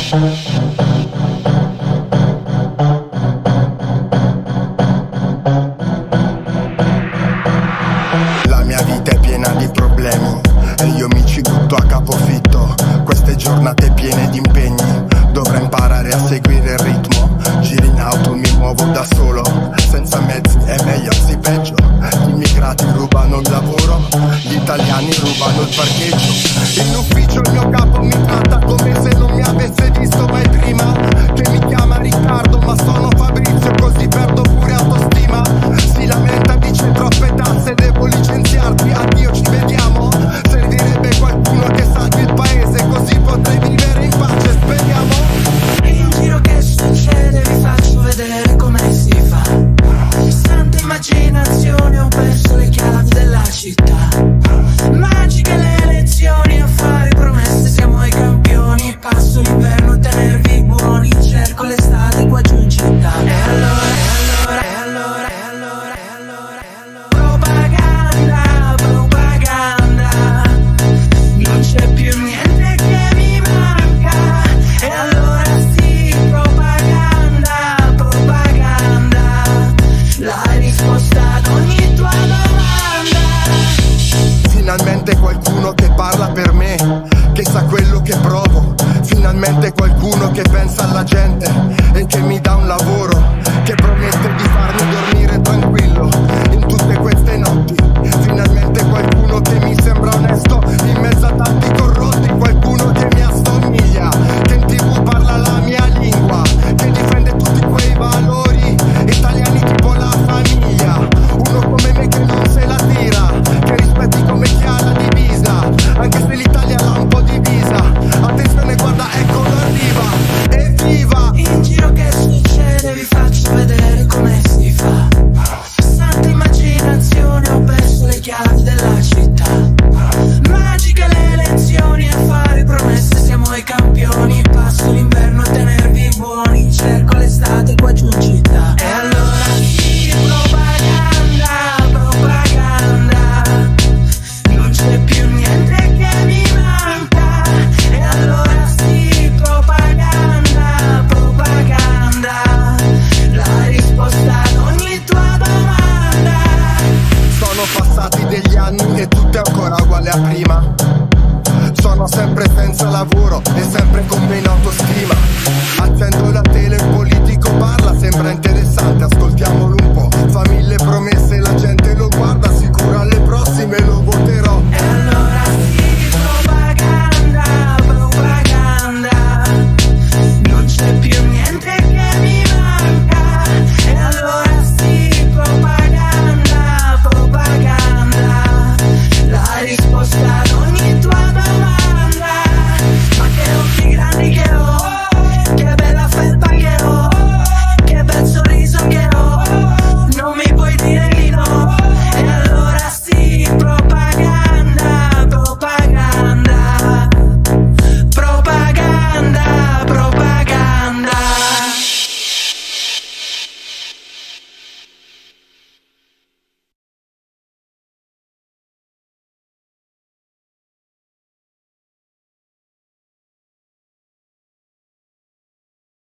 La mia vita è piena di problemi e io mi ci butto a capofitto. Queste giornate piene di impegni, dovrei imparare a seguire il ritmo. Giro in auto, mi muovo da solo, senza mezzi è meglio, anzi peggio. Gli immigrati rubano il lavoro, gli italiani rubano il parcheggio. In ufficio il mio capo mi tratta come se non mi avesse visto mai prima. Che mi chiama Riccardo ma sono Fabrizio, così perdo pure autostima. Si lamenta, dice troppe tasse, devo licenziarti, addio ci vediamo. Servirebbe qualcuno che salvi il paese, così potrei vivere in pace, speriamo. In giro che succede, vi faccio vedere come si fa. Santa immaginazione, ho perso le chiavi della città. Magiche le elezioni, a fare promesse siamo ai campioni. Passo l'inverno a tenervi buoni, cerco l'estate qua giù in città. E allora propaganda, propaganda, non c'è più niente che mi manca. E allora sì, propaganda, propaganda, la risposta ad ogni tua domanda. Finalmente qualcuno che parla per me, che sa quello che provo. Finalmente qualcuno che pensa alla gente e che mi dà un lavoro, che promette di farmi dormire tranquillo in tutte queste notti. Finalmente qualcuno che mi sembra onesto in mezzo a tanti corrotti. Qualcuno che mi assomiglia, che in TV parla la mia lingua, che difende tutti quei valori italiani tipo la famiglia. Uno come me che non se la tira, che rispetti come chi ha la divisa, anche se l'Italia l'ha un po' divisa. Attenzione, guarda, eccolo arriva, evviva! In giro che succede, vi faccio vedere come si fa. Santa immaginazione, ho perso le chiavi della città. Magiche le elezioni, a fare promesse siamo ai campioni. Passo l'inverno a tenervi buoni, cerco l'estate qua giù in città. E allora sì, propaganda, propaganda, non c'è più niente che mi manca. E allora sì, propaganda, propaganda, la risposta ad ogni tua domanda. Sono passati degli anni e tutto è ancora uguale a prima. Sono sempre senza lavoro e sempre con meno autostima. Accendo la